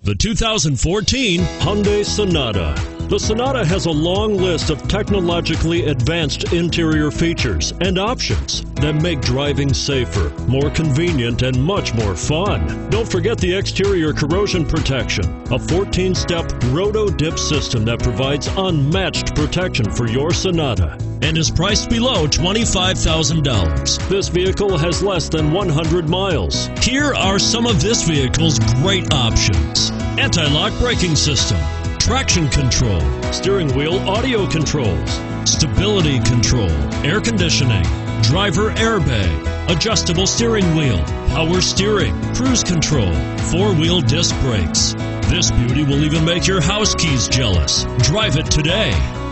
The 2014 Hyundai Sonata. The Sonata has a long list of technologically advanced interior features and options that make driving safer, more convenient, and much more fun. Don't forget the exterior corrosion protection, a 14-step roto-dip system that provides unmatched protection for your Sonata and is priced below $25,000. This vehicle has less than 100 miles. Here are some of this vehicle's great options: anti-lock braking system, traction control, steering wheel audio controls, stability control, air conditioning, driver airbag, adjustable steering wheel, power steering, cruise control, four-wheel disc brakes. This beauty will even make your house keys jealous. Drive it today.